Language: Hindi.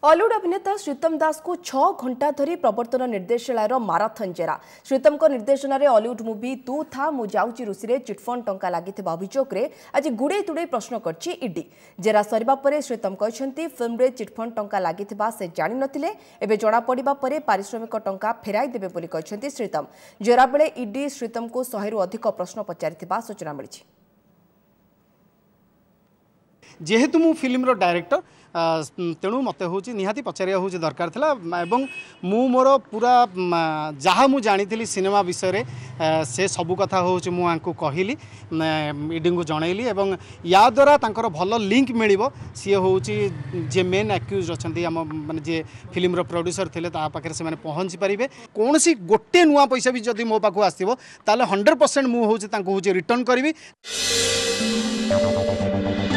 हॉलीवुड अभिनेता श्रीतम दास को 6 घंटा धरी प्रवर्तन निर्देशालय माराथन जेरा। श्रीतम को निर्देशन में हॉलीवुड मूवी तू था मु जाऊची रुसी रे चिटफंड टंका लगी अभियोग में आज गुड़े तुड़े प्रश्न करछि ईडी। जेरा सरिबा परे श्रीतम कहछंती फिल्म रे चिटफंड टंका लगी से जानि नथिले, एबे जणा पड़िबा परे पारिश्रमिक टंका फेराई देबे बोली कहछंती श्रीतम। जेरा बेले ईडी श्रीतम को 100 रु अधिक प्रश्न पचारिथिबा सूचना मिलिछि। जेहेतु मु फिल्म रो डायरेक्टर तेणु मत हूँ निहाती पचारिया हूँ दरकार था एवं मु मोर पूरा जहाँ मु जानी सिनेमा विषय से सबू कथा हूँ मुझे कहली ईडी को जनइली एवं या द्वारा तांकर भल लिंक मिल सी हूँ जे मेन एक्यूज अच्छा माने जे फिल्म रो प्रोड्यूसर थे पाखे से पहुँची पारे कौन सी गोटे नुआ पैसा भी जब मो पाक आसो 100% मुझे रिटर्न करी।